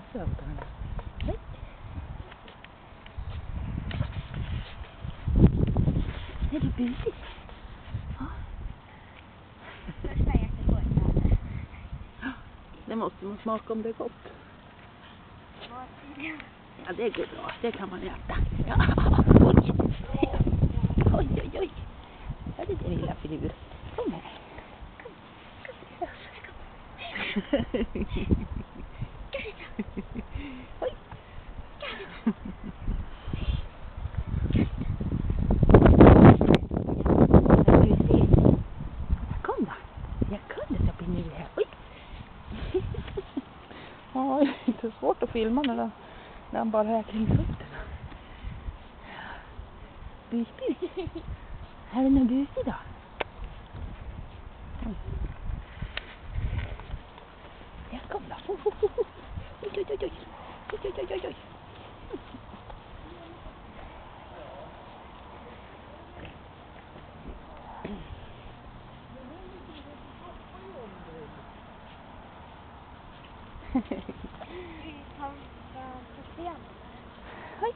söta den. Nej. Är det busigt? Ja. Det måste man smaka om det är gott. Ja, det går bra. Det kan man äta. Ja. Oj. Oj, oj, oj. Ja, det är din lilla filur. Kom här. Oj. Kom då. Jag kunde ta in i det här. Oj. Ja, det är svårt att filma när han bara är kring fötterna. Busig. Här är någon busig då. Ja, kom då. Oj, oj, oj, oj. Oj, oj, oj, oj. Oj.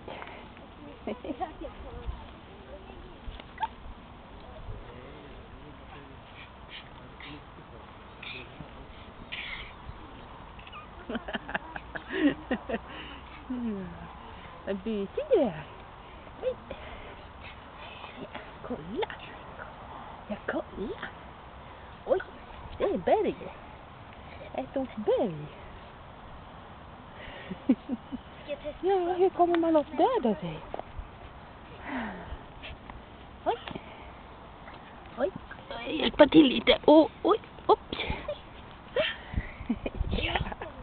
Vad busig du är. Oj. Ja, kolla. Ja, kolla. Oj, det är berg. Ett stort berg. Ja, hur kommer man upp där då? Oj. Oj. Hjälpa till lite. Oj, upp. Ja.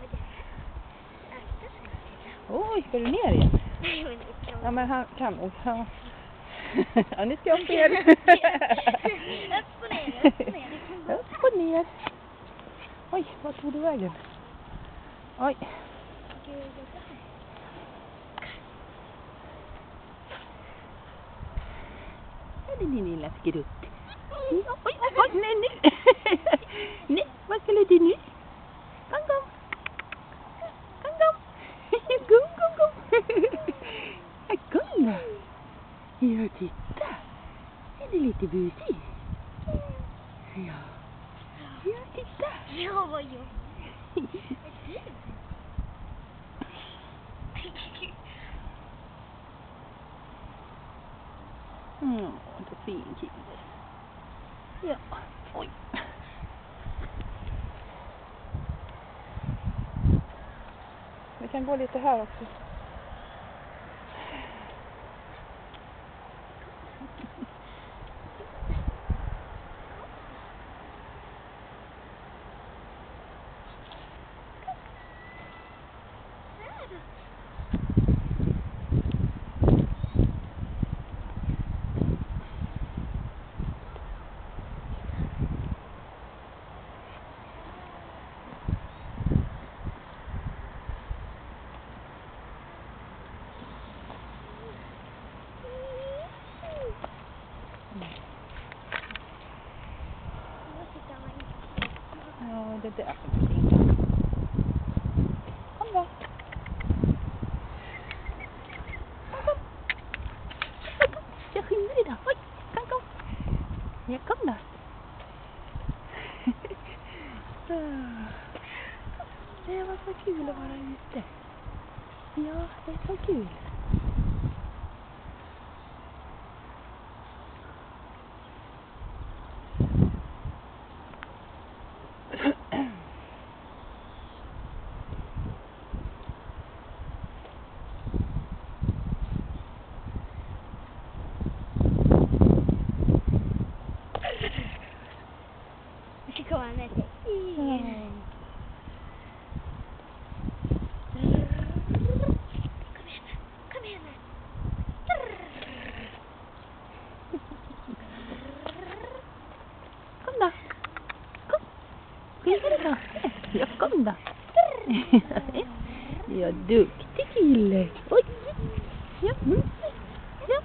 Oj, ska du ner igen? Ja, men han kan nog. Ja, ja, nu ska jag upp igen. Upp och ner. Upp och ner. Oj, vad tog du vägen? Oj. Här är din lilla skrutt. Oj, nej. Nej, vad skulle du nu? Kom. Kom då. Ja, titta. Är det lite busig? Ja. Ja, titta. Ja, vad jobbigt. Det är fin kille. Ja, oj. Vi kan gå lite här också. Ja, det där för någonting. Kom då. Kom. Jag skymmer dig då. Oj, kom. Ja, kom då. Det var så kul att vara ute. Ja, det är så kul. Kom här. Kom igen. Kom då. Kom. Skynda då. Ja, kom då. Ja, duktig kille. Oj. Ja. Ja.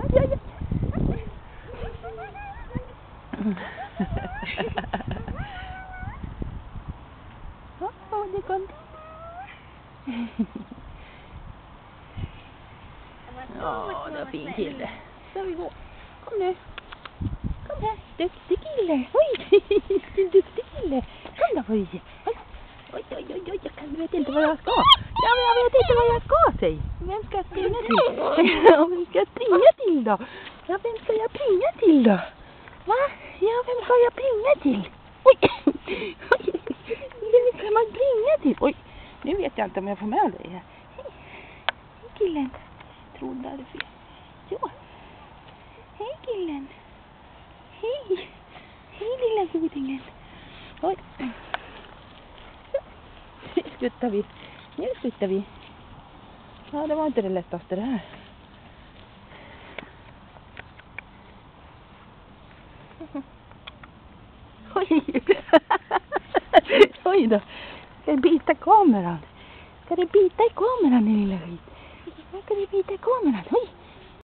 Ja. sekund. Ja, det är fin kille. Ska vi gå? Kom nu. Kom här. Duktig kille. Oj, vilken duktig kille. Kom då får vi se. Oj, jag vet inte vad jag ska. Ja, men jag vet inte vad jag ska, säg. Vem ska jag springa till? Ja, vem ska jag springa till då? Ja, vem ska jag springa till då? Va? Ja, vem ska jag springa till? Oj, vem ska man springa till? Oj, nu vet jag inte om jag får med dig här. Hej killen. Trodde det fel. Så. Hej killen. Hej. Hej lilla godingen. Oj. Nu skuttar vi. Nu skuttar vi. Ja, det var inte det lättaste det här. Oj. Oj då. Ska det bita kameran? Ska det bita i kameran, din lilla skit? Ska det bita i kameran? Oj.